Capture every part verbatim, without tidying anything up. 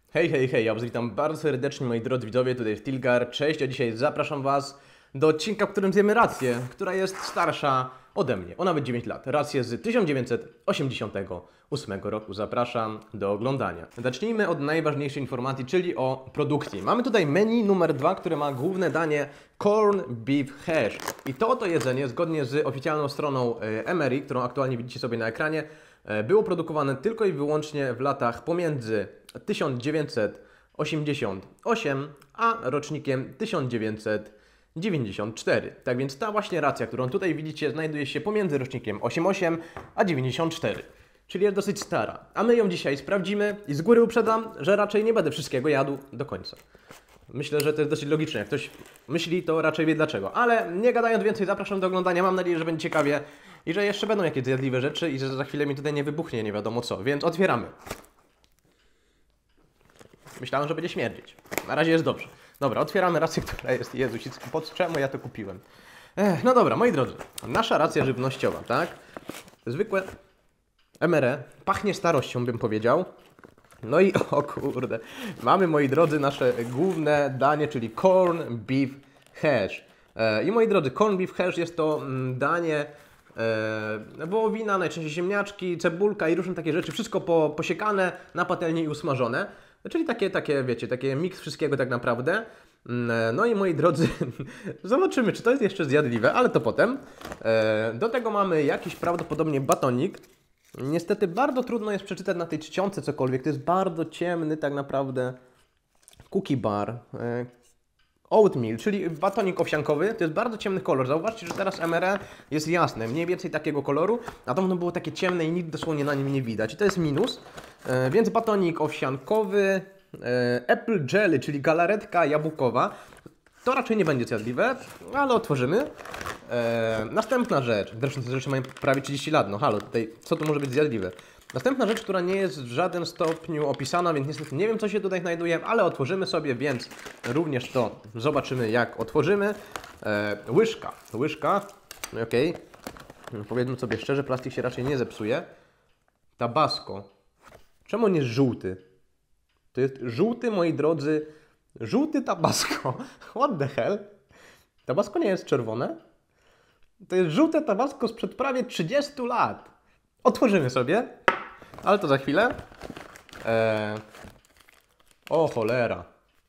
Hej, hej, hej, ja was witam bardzo serdecznie, moi drodzy widzowie, tutaj Stilgar, cześć, a dzisiaj zapraszam was do odcinka, w którym zjemy rację, która jest starsza ode mnie. Ona ma dziewięć lat, rację z tysiąc dziewięćset osiemdziesiątego ósmego roku, zapraszam do oglądania. Zacznijmy od najważniejszej informacji, czyli o produkcji. Mamy tutaj menu numer dwa, które ma główne danie Corn Beef Hash. I to oto jedzenie, zgodnie z oficjalną stroną M R I, którą aktualnie widzicie sobie na ekranie, było produkowane tylko i wyłącznie w latach pomiędzy tysiąc dziewięćset osiemdziesiątym ósmym a rocznikiem tysiąc dziewięćset dziewięćdziesiątym czwartym. Tak więc ta właśnie racja, którą tutaj widzicie, znajduje się pomiędzy rocznikiem osiemdziesiątym ósmym a dziewięćdziesiątym czwartym. Czyli jest dosyć stara. A my ją dzisiaj sprawdzimy i z góry uprzedzam, że raczej nie będę wszystkiego jadł do końca. Myślę, że to jest dosyć logiczne. Jak ktoś myśli, to raczej wie dlaczego. Ale nie gadając więcej, zapraszam do oglądania. Mam nadzieję, że będzie ciekawie i że jeszcze będą jakieś zjadliwe rzeczy i że za chwilę mi tutaj nie wybuchnie nie wiadomo co. Więc otwieramy. Myślałem, że będzie śmierdzieć. Na razie jest dobrze. Dobra, otwieramy rację, która jest... Jezus, pod czemu ja to kupiłem? Ech, no dobra, moi drodzy. Nasza racja żywnościowa, tak? Zwykłe M R E. Pachnie starością, bym powiedział. No i o kurde, mamy, moi drodzy, nasze główne danie, czyli Corn Beef Hash. E, I moi drodzy, Corn Beef Hash jest to mm, danie e, wołowina, najczęściej ziemniaczki, cebulka i różne takie rzeczy, wszystko po, posiekane na patelni i usmażone. Czyli takie, takie, wiecie, takie miks wszystkiego tak naprawdę. Mm, No i moi drodzy, zobaczymy, czy to jest jeszcze zjadliwe, ale to potem. E, do tego mamy jakiś prawdopodobnie batonik. Niestety bardzo trudno jest przeczytać na tej czcionce cokolwiek. To jest bardzo ciemny tak naprawdę cookie bar. E, oatmeal, czyli batonik owsiankowy. To jest bardzo ciemny kolor. Zauważcie, że teraz M R E jest jasne. Mniej więcej takiego koloru. A to ono było takie ciemne i nic dosłownie na nim nie widać. I to jest minus. E, więc batonik owsiankowy. E, apple jelly, czyli galaretka jabłkowa. To raczej nie będzie zjadliwe, ale otworzymy. Eee, następna rzecz, zresztą te rzeczy mają prawie trzydzieści lat, no halo, tutaj co tu może być zjadliwe? Następna rzecz, która nie jest w żaden stopniu opisana, więc niestety nie wiem, co się tutaj znajduje, ale otworzymy sobie, więc również to zobaczymy, jak otworzymy. Eee, łyżka, łyżka, okej, okay. Powiedzmy sobie szczerze, plastik się raczej nie zepsuje. Tabasco, czemu on jest żółty? To jest żółty, moi drodzy, żółty tabasco. What the hell? Tabasco nie jest czerwone? To jest żółte tabasco sprzed prawie trzydziestu lat. Otworzymy sobie, ale to za chwilę. Eee... O cholera.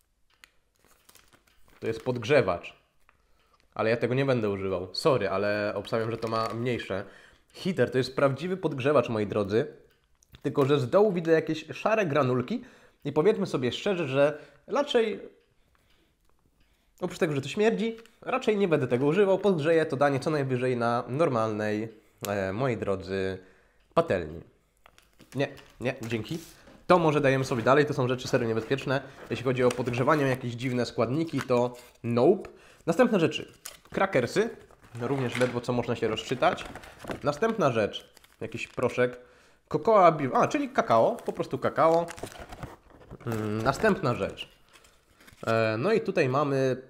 To jest podgrzewacz. Ale ja tego nie będę używał. Sorry, ale obstawiam, że to ma mniejsze. Heater to jest prawdziwy podgrzewacz, moi drodzy. Tylko że z dołu widzę jakieś szare granulki. I powiedzmy sobie szczerze, że raczej, oprócz tego, że to śmierdzi, raczej nie będę tego używał. Podgrzeję to danie co najwyżej na normalnej, e, moi drodzy, patelni. Nie, nie, dzięki. To może dajemy sobie dalej, to są rzeczy serio niebezpieczne. Jeśli chodzi o podgrzewanie, jakieś dziwne składniki, to nope. Następne rzeczy, krakersy, również ledwo co można się rozczytać. Następna rzecz, jakiś proszek, cocoa beef, a, czyli kakao, po prostu kakao. Hmm, następna rzecz. E, no i tutaj mamy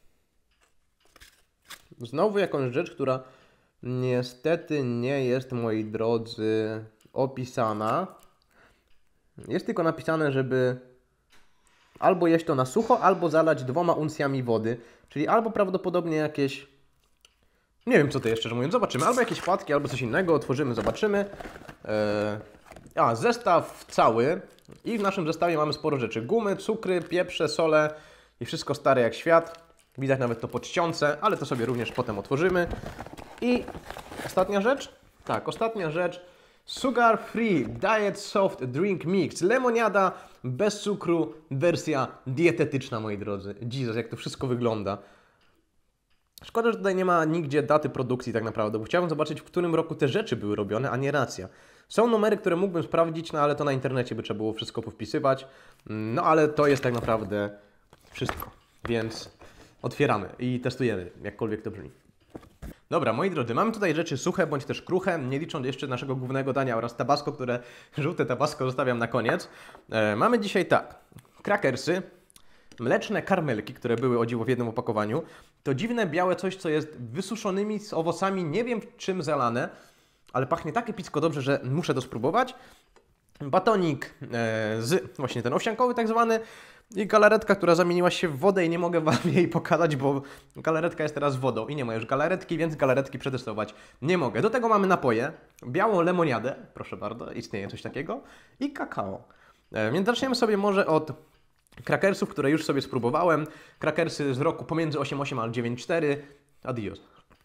znowu jakąś rzecz, która niestety nie jest, moi drodzy, opisana. Jest tylko napisane, żeby albo jeść to na sucho, albo zalać dwoma uncjami wody. Czyli albo prawdopodobnie jakieś... Nie wiem co to jeszcze, szczerze mówiąc. Zobaczymy. Albo jakieś płatki, albo coś innego. Otworzymy, zobaczymy. E, a, zestaw cały. I w naszym zestawie mamy sporo rzeczy. Gumy, cukry, pieprze, sole i wszystko stare jak świat. Widać nawet to po czcionce, ale to sobie również potem otworzymy. I ostatnia rzecz. Tak, ostatnia rzecz. Sugar Free Diet Soft Drink Mix. Lemoniada bez cukru, wersja dietetyczna, moi drodzy. Jezus, jak to wszystko wygląda. Szkoda, że tutaj nie ma nigdzie daty produkcji tak naprawdę, bo chciałbym zobaczyć, w którym roku te rzeczy były robione, a nie racja. Są numery, które mógłbym sprawdzić, no ale to na internecie by trzeba było wszystko powpisywać. No ale to jest tak naprawdę wszystko. Więc otwieramy i testujemy, jakkolwiek to brzmi. Dobra, moi drodzy, mamy tutaj rzeczy suche bądź też kruche, nie licząc jeszcze naszego głównego dania oraz tabasco, które żółte tabasco zostawiam na koniec. E, mamy dzisiaj tak, krakersy, mleczne karmelki, które były o dziwo w jednym opakowaniu. To dziwne białe coś, co jest wysuszonymi z owocami, nie wiem czym zalane, ale pachnie tak epicko dobrze, że muszę to spróbować. batonik e, z właśnie ten owsiankowy tak zwany i galaretka, która zamieniła się w wodę i nie mogę wam jej pokazać, bo galaretka jest teraz wodą i nie ma już galaretki, więc galaretki przetestować nie mogę. Do tego mamy napoje, białą lemoniadę, proszę bardzo, istnieje coś takiego, i kakao. E, więc zaczniemy sobie może od krakersów, które już sobie spróbowałem. Krakersy z roku pomiędzy osiem osiem a dziewięć cztery. Adios.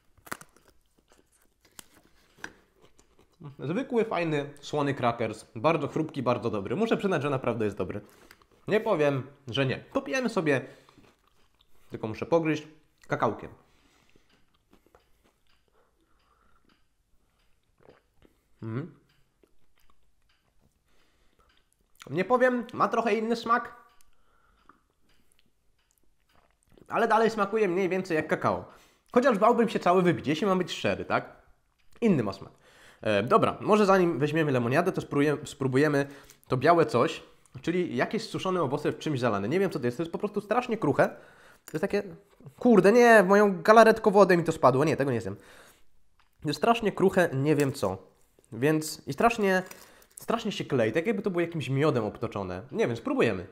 Zwykły, fajny, słony krakers. Bardzo chrupki, bardzo dobry. Muszę przyznać, że naprawdę jest dobry. Nie powiem, że nie. Popijemy sobie, tylko muszę pogryźć, kakałkiem. Mm. Nie powiem, ma trochę inny smak, ale dalej smakuje mniej więcej jak kakao. Chociaż bałbym się cały wypić, jeśli mam być szczery, tak? Inny ma smak. E, dobra, może zanim weźmiemy lemoniadę, to spróbujemy, spróbujemy to białe coś, czyli jakieś suszone owoce w czymś zalane. Nie wiem co to jest, to jest po prostu strasznie kruche. To jest takie, kurde nie, w moją galaretką wodę mi to spadło, nie, tego nie jestem. To jest strasznie kruche, nie wiem co. Więc i strasznie, strasznie się klei, tak jakby to było jakimś miodem obtoczone. Nie wiem, spróbujemy.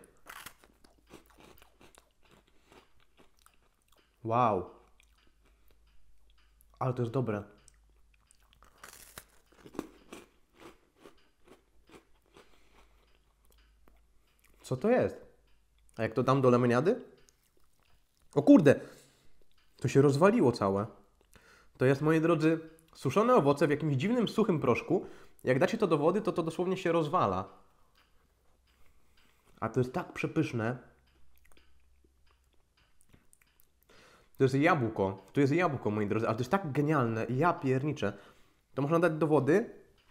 Wow. Ale to jest dobre. Co to jest? A jak to dam do lemoniady? O kurde! To się rozwaliło całe. To jest, moi drodzy, suszone owoce w jakimś dziwnym, suchym proszku. Jak dacie to do wody, to to dosłownie się rozwala. A to jest tak przepyszne. To jest jabłko. To jest jabłko, moi drodzy, ale to jest tak genialne. Ja pierniczę. To można dać do wody.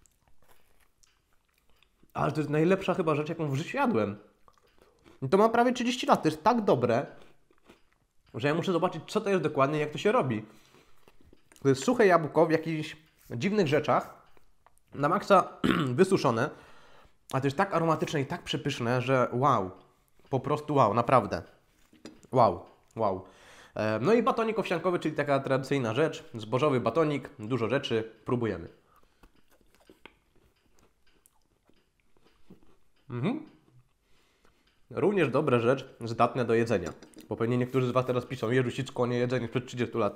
Ale to jest najlepsza chyba rzecz, jaką w życiu jadłem. I to ma prawie trzydzieści lat. To jest tak dobre, że ja muszę zobaczyć, co to jest dokładnie, jak to się robi. To jest suche jabłko w jakichś dziwnych rzeczach, na maksa wysuszone, a to jest tak aromatyczne i tak przepyszne, że wow. Po prostu wow, naprawdę. Wow, wow. No i batonik owsiankowy, czyli taka tradycyjna rzecz. Zbożowy batonik, dużo rzeczy, próbujemy. Mhm. Również dobra rzecz, zdatne do jedzenia. Bo pewnie niektórzy z Was teraz piszą, Jezu, Sicko, nie jedzenie sprzed trzydziestu lat.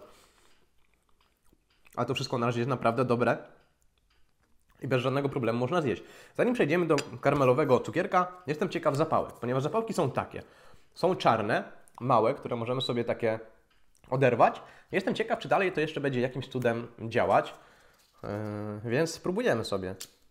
A to wszystko na razie jest naprawdę dobre i bez żadnego problemu można zjeść. Zanim przejdziemy do karmelowego cukierka, jestem ciekaw zapałek, ponieważ zapałki są takie. Są czarne, małe, które możemy sobie takie oderwać. Jestem ciekaw, czy dalej to jeszcze będzie jakimś cudem działać. Yy, więc spróbujemy sobie.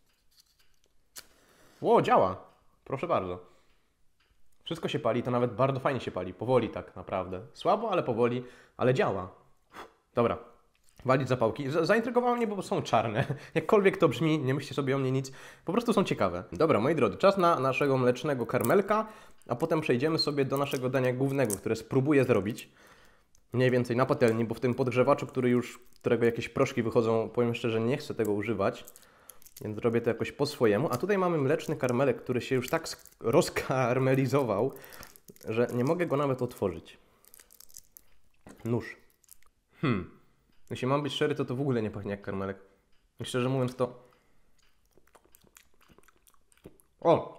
Ło, działa. Proszę bardzo. Wszystko się pali, to nawet bardzo fajnie się pali. Powoli tak naprawdę. Słabo, ale powoli, ale działa. Dobra. Walić zapałki. Zaintrygowało mnie, bo są czarne. Jakkolwiek to brzmi, nie myślcie sobie o mnie nic. Po prostu są ciekawe. Dobra, moi drodzy, czas na naszego mlecznego karmelka, a potem przejdziemy sobie do naszego dania głównego, które spróbuję zrobić. Mniej więcej na patelni, bo w tym podgrzewaczu, który już, którego jakieś proszki wychodzą, powiem szczerze, nie chcę tego używać. Więc zrobię to jakoś po swojemu. A tutaj mamy mleczny karmelek, który się już tak rozkarmelizował, że nie mogę go nawet otworzyć. Nóż. Hmm. Jeśli mam być szczery, to to w ogóle nie pachnie jak karmelek. I szczerze mówiąc to... O!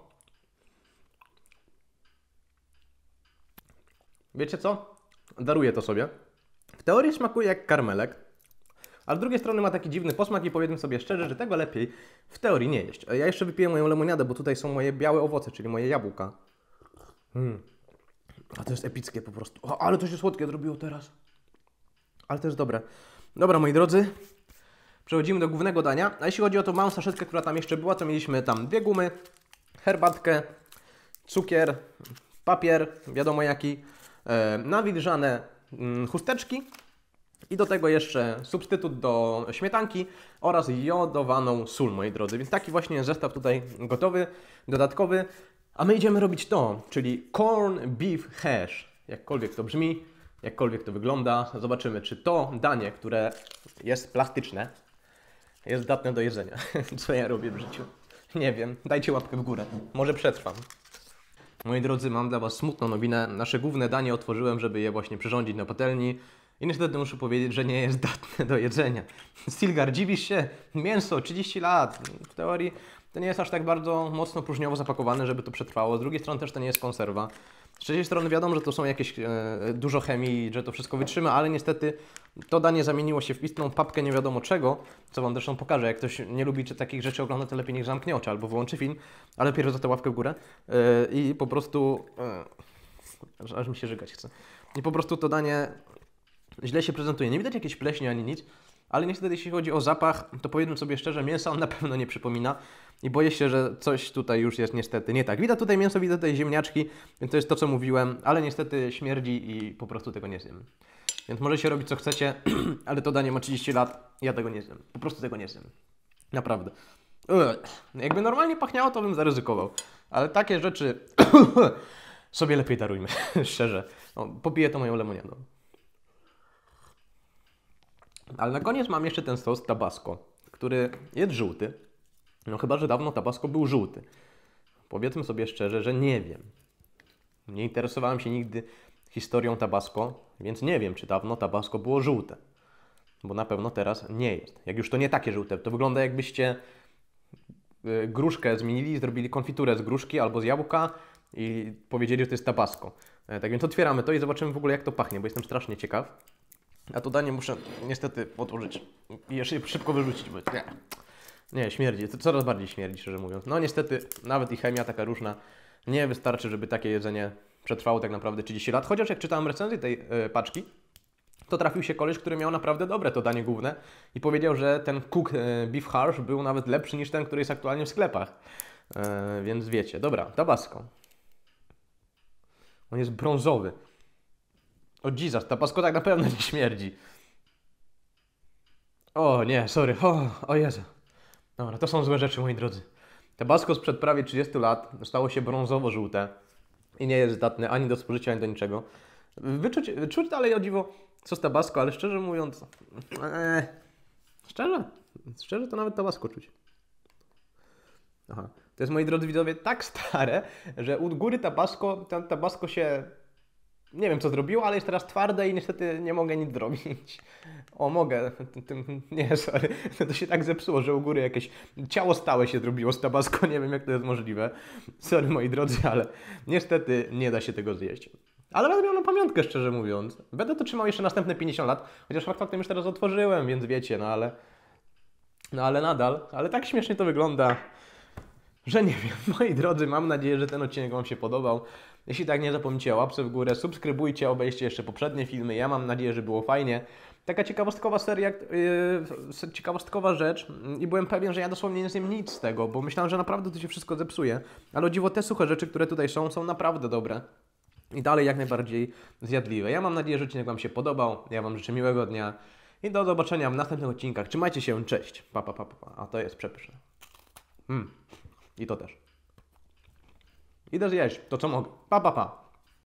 Wiecie co? Daruję to sobie. W teorii smakuje jak karmelek, ale z drugiej strony ma taki dziwny posmak i powiedzmy sobie szczerze, że tego lepiej w teorii nie jeść. Ja jeszcze wypiję moją lemoniadę, bo tutaj są moje białe owoce, czyli moje jabłka. Hmm. A to jest epickie po prostu. O, ale to się słodkie zrobiło teraz. Ale to jest dobre. Dobra, moi drodzy. Przechodzimy do głównego dania. A jeśli chodzi o tą małą saszetkę, która tam jeszcze była, to mieliśmy tam dwie gumy, herbatkę, cukier, papier, wiadomo jaki, e, nawilżane mm, chusteczki i do tego jeszcze substytut do śmietanki oraz jodowaną sól, moi drodzy. Więc taki właśnie zestaw tutaj gotowy, dodatkowy. A my idziemy robić to, czyli corn beef hash. Jakkolwiek to brzmi, jakkolwiek to wygląda. Zobaczymy, czy to danie, które jest plastyczne, jest zdatne do jedzenia. Co ja robię w życiu? Nie wiem. Dajcie łapkę w górę. Może przetrwam. Moi drodzy, mam dla Was smutną nowinę. Nasze główne danie otworzyłem, żeby je właśnie przyrządzić na patelni. I niestety muszę powiedzieć, że nie jest zdatne do jedzenia. Stilgar, dziwisz się? Mięso, trzydzieści lat. W teorii to nie jest aż tak bardzo mocno próżniowo zapakowane, żeby to przetrwało. Z drugiej strony też to nie jest konserwa. Z trzeciej strony wiadomo, że to są jakieś e, dużo chemii, że to wszystko wytrzyma, ale niestety to danie zamieniło się w istną papkę nie wiadomo czego, co Wam zresztą pokażę. Jak ktoś nie lubi czy takich rzeczy ogląda, to lepiej niech zamknie oczy albo wyłączy film, ale pierw za tę ławkę w górę e, i po prostu... E, aż mi się żygać chce. I po prostu to danie źle się prezentuje. Nie widać jakiejś pleśni ani nic, ale niestety jeśli chodzi o zapach, to powiedzmy sobie szczerze, mięsa on na pewno nie przypomina i boję się, że coś tutaj już jest niestety nie tak. Widać tutaj mięso, widać tutaj ziemniaczki, więc to jest to, co mówiłem, ale niestety śmierdzi i po prostu tego nie zjem. Więc możecie robić co chcecie, ale to danie ma trzydzieści lat, ja tego nie zjem. Po prostu tego nie zjem. Naprawdę. Ugh. Jakby normalnie pachniało, to bym zaryzykował. Ale takie rzeczy sobie lepiej darujmy, szczerze. No, popiję to moją lemoniadą. Ale na koniec mam jeszcze ten sos Tabasco, który jest żółty. No chyba, że dawno Tabasco był żółty. Powiedzmy sobie szczerze, że nie wiem. Nie interesowałem się nigdy historią Tabasco, więc nie wiem, czy dawno Tabasco było żółte. Bo na pewno teraz nie jest. Jak już to nie takie żółte, to wygląda jakbyście gruszkę zmienili, zrobili konfiturę z gruszki albo z jabłka i powiedzieli, że to jest Tabasco. Tak więc otwieramy to i zobaczymy w ogóle, jak to pachnie, bo jestem strasznie ciekaw. A to danie muszę niestety odłożyć i jeszcze szybko wyrzucić, bo nie, nie śmierdzi, to coraz bardziej śmierdzi, szczerze mówiąc. No niestety nawet i chemia taka różna nie wystarczy, żeby takie jedzenie przetrwało tak naprawdę trzydzieści lat. Chociaż jak czytałem recenzję tej yy, paczki, to trafił się koleś, który miał naprawdę dobre to danie główne i powiedział, że ten Cook yy, Beef Harsh był nawet lepszy niż ten, który jest aktualnie w sklepach. Yy, więc wiecie, dobra, Tabasco. On jest brązowy. O Jesus, Tabasco tak na pewno nie śmierdzi. O nie, sorry, o, o Jezu. Dobra, to są złe rzeczy, moi drodzy. Tabasco sprzed prawie trzydziestu lat stało się brązowo-żółte i nie jest zdatne ani do spożycia, ani do niczego. Wyczuć, czuć dalej o dziwo sos Tabasco, ale szczerze mówiąc... Ee, szczerze? Szczerze to nawet Tabasco czuć. Aha. To jest, moi drodzy widzowie, tak stare, że u góry Tabasco, ten Tabasco się... Nie wiem, co zrobiło, ale jest teraz twarde i niestety nie mogę nic zrobić. O, mogę. Nie, sorry. To się tak zepsuło, że u góry jakieś ciało stałe się zrobiło z Tabasco. Nie wiem, jak to jest możliwe. Sorry, moi drodzy, ale niestety nie da się tego zjeść. Ale będę miał na pamiątkę, szczerze mówiąc. Będę to trzymał jeszcze następne pięćdziesiąt lat, chociaż fakt faktem już teraz otworzyłem, więc wiecie, no ale... No ale nadal. Ale tak śmiesznie to wygląda, że nie wiem. Moi drodzy, mam nadzieję, że ten odcinek Wam się podobał. Jeśli tak, nie zapomnijcie o łapce w górę, subskrybujcie, obejrzcie jeszcze poprzednie filmy. Ja mam nadzieję, że było fajnie. Taka ciekawostkowa seria, yy, ciekawostkowa rzecz i byłem pewien, że ja dosłownie nie zjem nic z tego, bo myślałem, że naprawdę to się wszystko zepsuje. Ale o dziwo te suche rzeczy, które tutaj są, są naprawdę dobre. I dalej jak najbardziej zjadliwe. Ja mam nadzieję, że odcinek Wam się podobał. Ja Wam życzę miłego dnia i do zobaczenia w następnych odcinkach. Trzymajcie się, cześć. Pa, pa, pa, pa. A to jest przepyszne. Mm. I to też. Idę zjeść to, co mogę. Pa, pa, pa.